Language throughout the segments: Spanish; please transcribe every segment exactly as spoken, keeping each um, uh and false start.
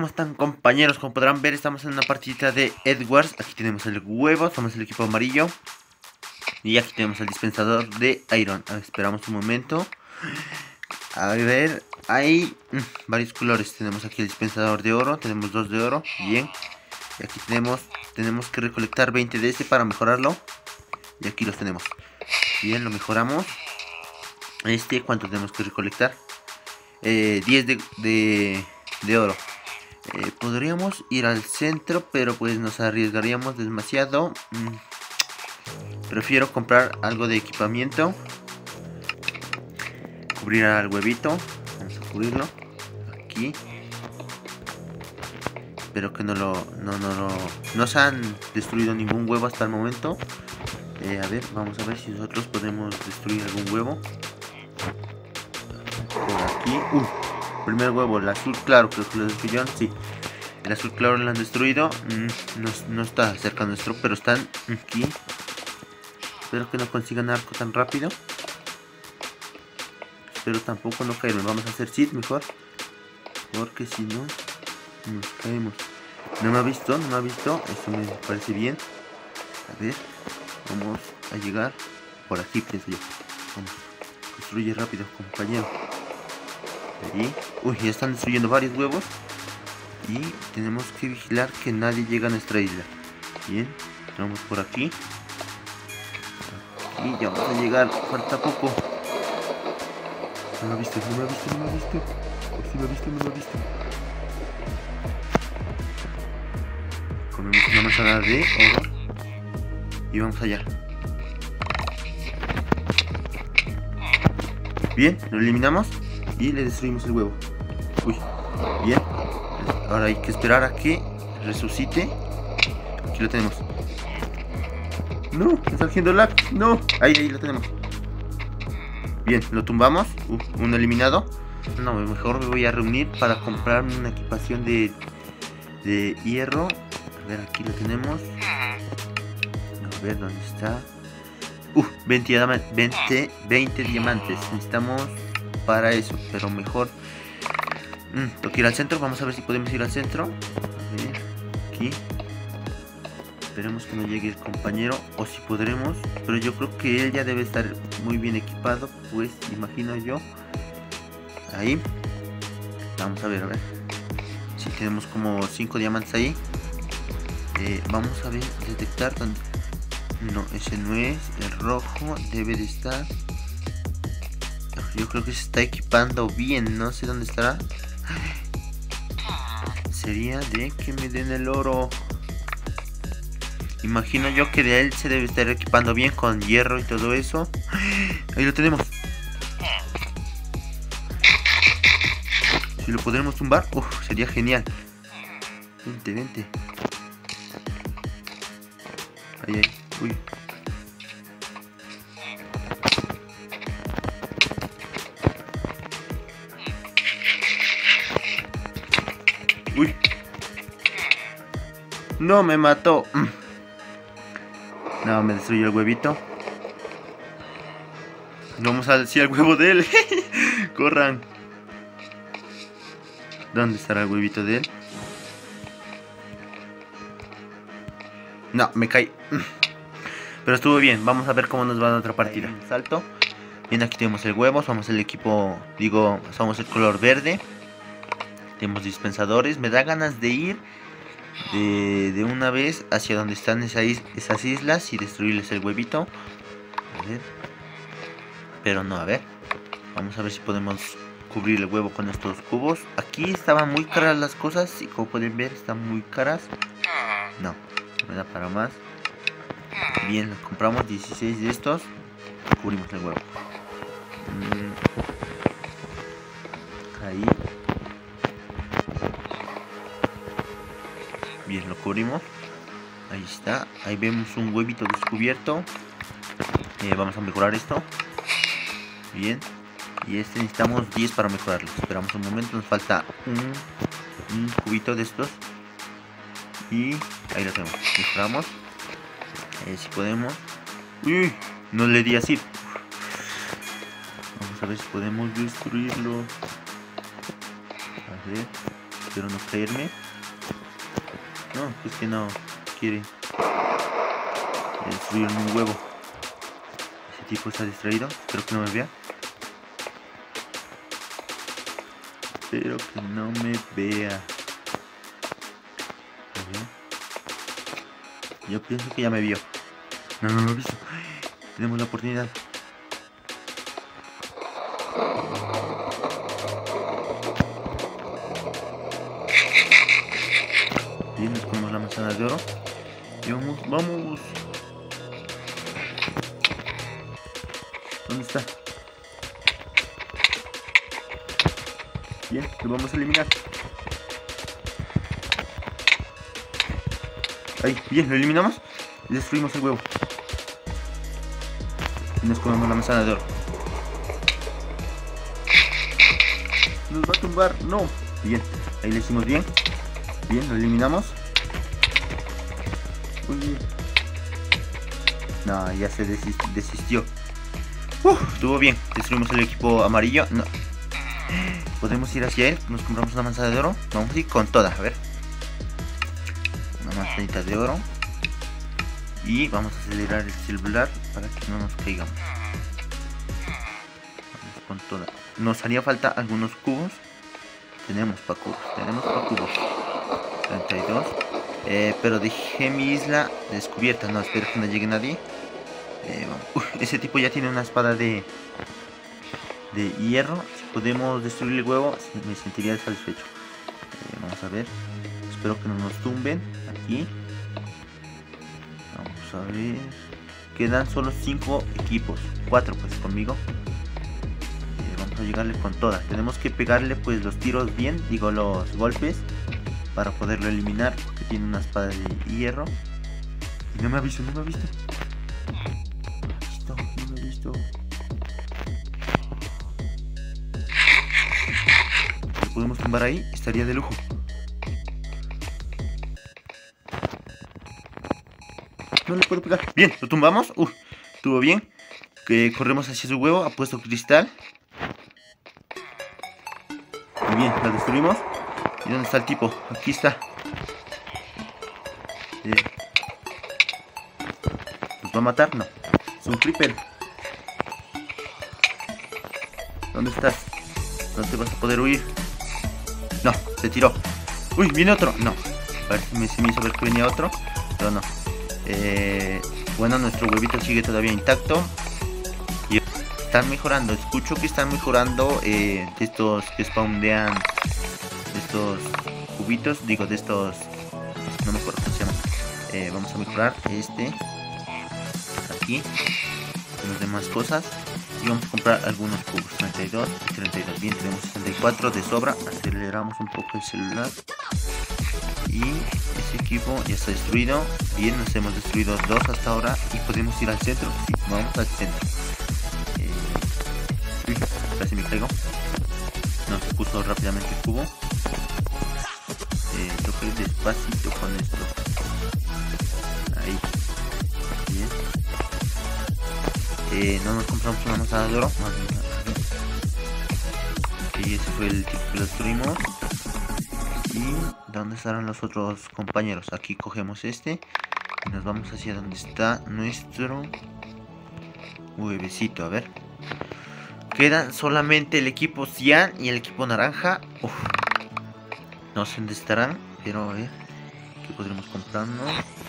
¿Cómo están, compañeros? Como podrán ver, estamos en una partidita de Edwards. Aquí tenemos el huevo, somos el equipo amarillo. Y aquí tenemos el dispensador de Iron. A ver, esperamos un momento. A ver, hay mmm, varios colores. Tenemos aquí el dispensador de oro, tenemos dos de oro, bien. Y aquí tenemos, tenemos que recolectar veinte de este para mejorarlo. Y aquí los tenemos. Bien, lo mejoramos. Este, ¿cuánto tenemos que recolectar? Eh, diez de, de, de oro. Eh, podríamos ir al centro, pero pues nos arriesgaríamos demasiado. Mm. Prefiero comprar algo de equipamiento. Cubrir al huevito. Vamos a cubrirlo. Aquí. Espero que no lo... No, no, no, no se han destruido ningún huevo hasta el momento. Eh, a ver, vamos a ver si nosotros podemos destruir algún huevo. Por aquí. Uh, primer huevo, el azul claro, creo que lo destruyeron. Sí. El azul claro lo han destruido. Mm, no, no está cerca nuestro, pero están aquí. Espero que no consigan arco tan rápido. Espero tampoco no caerme. Vamos a hacer seed mejor. Porque si no, nos caemos. No me ha visto, no me ha visto. Eso me parece bien. A ver, vamos a llegar por aquí, pienso yo. Vamos, construye rápido, compañero. Ahí. Uy, ya están destruyendo varios huevos. Y tenemos que vigilar que nadie llegue a nuestra isla. Bien, vamos por aquí. Y ya vamos a llegar, falta poco. No me ha visto, no me ha visto, no me ha visto. O si me ha visto, no me ha visto. Comemos una manzana de oro. Y vamos allá. Bien, lo eliminamos. Y le destruimos el huevo. Uy, bien. Ahora hay que esperar a que resucite. Aquí lo tenemos. No, está haciendo lag. No, ahí, ahí lo tenemos. Bien, lo tumbamos. Uh, uno eliminado. No, mejor me voy a reunir para comprarme una equipación de, de hierro. A ver, aquí lo tenemos. A ver, ¿dónde está? Uh, veinte, veinte, veinte diamantes. Necesitamos para eso, pero mejor. Mm, tengo que ir al centro. Vamos a ver si podemos ir al centro. A ver, aquí. Esperemos que no llegue el compañero, o si podremos, pero yo creo que él ya debe estar muy bien equipado, pues imagino yo. Ahí. Vamos a ver, a ver. Si tenemos como cinco diamantes ahí. Eh, vamos a ver, detectar dónde. No, ese no es. El rojo debe de estar. Yo creo que se está equipando bien, no sé dónde estará. Sería de que me den el oro. Imagino yo que de él se debe estar equipando bien con hierro y todo eso. Ahí lo tenemos. Si lo podremos tumbar, uf, sería genial. Vente, vente. Ahí, ahí. Uy. Uy. No, me mató. No, me destruyó el huevito. Vamos a decir el huevo de él. Corran. ¿Dónde estará el huevito de él? No, me caí. Pero estuvo bien. Vamos a ver cómo nos va en otra partida. Salto. Bien, aquí tenemos el huevo. Somos el equipo, digo, somos el color verde. Tenemos dispensadores. Me da ganas de ir De, de una vez hacia donde están esa is esas islas y destruirles el huevito. A ver. Pero no, a ver. Vamos a ver si podemos cubrir el huevo con estos cubos. Aquí estaban muy caras las cosas y como pueden ver están muy caras. No, no me da para más. Bien, compramos dieciséis de estos. Cubrimos el huevo. Mm. Ahí. Bien, lo cubrimos. Ahí está. Ahí vemos un huevito descubierto. Eh, vamos a mejorar esto. Bien. Y este necesitamos diez para mejorarlo. Esperamos un momento. Nos falta un, un cubito de estos. Y ahí lo tenemos. Mejoramos. Eh, si podemos. Uy, no le di así. Vamos a ver si podemos destruirlo. A ver. Espero no caerme. No, es que no quiere destruirme un huevo. Ese tipo está distraído. Espero que no me vea. Espero que no me vea. A ver. Yo pienso que ya me vio. No, no lo he visto. Tenemos la oportunidad. Bien, nos comemos la manzana de oro. Y vamos, vamos. ¿Dónde está? Bien, lo vamos a eliminar. Ahí, bien, lo eliminamos. Y destruimos el huevo. Y nos comemos la manzana de oro. Nos va a tumbar, no. Bien, ahí le hicimos bien. Bien, lo eliminamos. Muy bien. No, ya se desist desistió. Uh, estuvo bien. Destruimos el equipo amarillo. No. Podemos ir hacia él. Nos compramos una manzana de oro. Vamos a ir con toda, a ver. Una manzanita de oro. Y vamos a acelerar el celular para que no nos caigamos. Vamos con toda. Nos haría falta algunos cubos. Tenemos para cubos. Tenemos para cubos. treinta y dos. Eh, pero dejé mi isla descubierta. No, espero que no llegue nadie. Eh, Uf, ese tipo ya tiene una espada de de hierro. Si podemos destruir el huevo, me sentiría satisfecho. Eh, vamos a ver. Espero que no nos tumben. Aquí. Vamos a ver. Quedan solo cinco equipos. cuatro pues conmigo. Eh, vamos a llegarle con todas. Tenemos que pegarle pues los tiros bien. Digo los golpes. Para poderlo eliminar. Porque tiene una espada de hierro. Y no me ha visto, no me ha visto. No me he visto. Si podemos tumbar ahí, estaría de lujo. No le puedo pegar. Bien, lo tumbamos. Uf, estuvo bien. Que corremos hacia su huevo. Ha puesto cristal. Muy bien, lo destruimos. ¿Y dónde está el tipo? Aquí está. Eh, ¿Nos va a matar? No. Es un creeper. ¿Dónde estás? No te vas a poder huir. No, se tiró. Uy, viene otro. No. A ver si me, si me hizo ver que venía otro. Pero no. Eh, bueno, nuestro huevito sigue todavía intacto. Y están mejorando. Escucho que están mejorando eh, de estos que spawnean. De estos cubitos. Digo, de estos. No me acuerdo cómo se llama. Eh, vamos a mejorar este. Aquí. Las demás cosas. Y vamos a comprar algunos cubos. treinta y dos y treinta y dos. Bien, tenemos sesenta y cuatro de sobra. Aceleramos un poco el celular. Y ese equipo ya está destruido. Bien, nos hemos destruido dos hasta ahora. Y podemos ir al centro. Sí, vamos al centro. Eh, uy, casi me caigo. No, se puso rápidamente el cubo. Eh, tengo que ir despacito con esto. Ahí. Bien. Eh, no nos compramos una manzana de oro. Ok, ese fue el tipo que lo destruimos. ¿Y dónde estarán los otros compañeros? Aquí cogemos este y nos vamos hacia donde está nuestro huevecito. A ver. Quedan solamente el equipo cian y el equipo naranja. Uf. No sé dónde estarán, pero a ver. ¿Qué podremos comprarnos?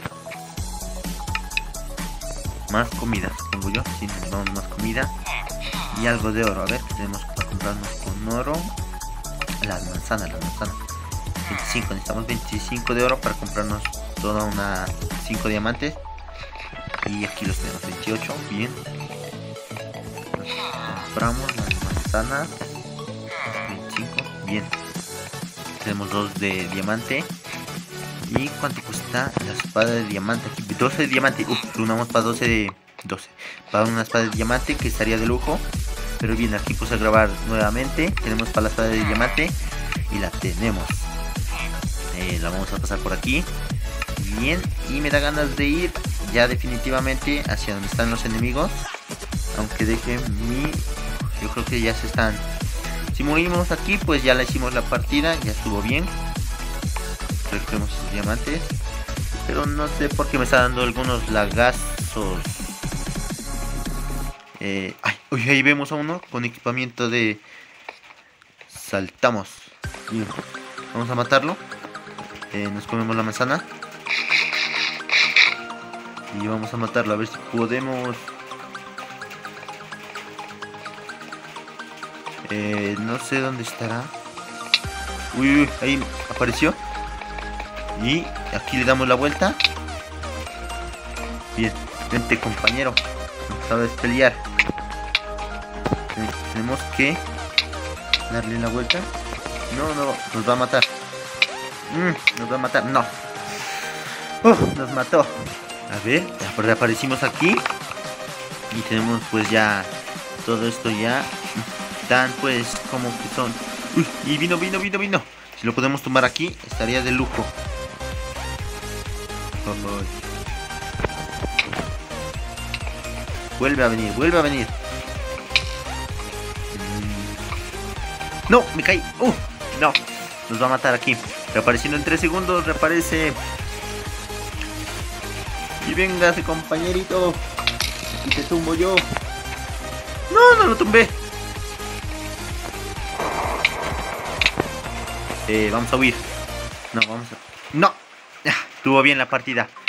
Más comida, supongo yo. Sí, necesitamos más comida. Y algo de oro. A ver, tenemos que comprarnos con oro. Las manzanas, las manzanas. veinticinco, necesitamos veinticinco de oro para comprarnos toda una cinco diamantes. Y aquí los tenemos, veintiocho, bien. Nos compramos las manzanas. veinticinco, bien. Tenemos dos de diamante. ¿Y cuánto cuesta la espada de diamante? Aquí, doce de diamante. Uf, lo unamos para doce de... doce. Para una espada de diamante que estaría de lujo. Pero bien, aquí puse a grabar nuevamente. Tenemos para la espada de diamante. Y la tenemos. Eh, la vamos a pasar por aquí. Bien, y me da ganas de ir ya definitivamente hacia donde están los enemigos. Aunque deje mi... Yo creo que ya se están... Si morimos aquí, pues ya la hicimos la partida. Ya estuvo bien. recogemos esos diamantes. Pero no sé por qué me está dando algunos lagazos. Eh, ay, uy, ahí vemos a uno con equipamiento de... Saltamos. Bien. Vamos a matarlo. Eh, nos comemos la manzana. Y vamos a matarlo. A ver si podemos... Eh, no sé dónde estará. Uy, uy, ahí apareció. Y aquí le damos la vuelta. Bien, vente compañero. No sabes pelear. Tenemos que darle la vuelta. No, no, nos va a matar. Mm, nos va a matar, no. Uh, nos mató. A ver, reaparecimos aquí. Y tenemos pues ya todo esto ya. Dan pues como que son. Uy, y vino, vino, vino, vino. Si lo podemos tomar aquí, estaría de lujo. Vamos. Vuelve a venir, vuelve a venir. No, me caí. Uh, no, nos va a matar aquí. Reapareciendo en tres segundos, reaparece. Y véngase, compañerito. Y te tumbo yo. No, no lo tumbé. Eh, vamos a huir. No, vamos a... No. Estuvo bien la partida.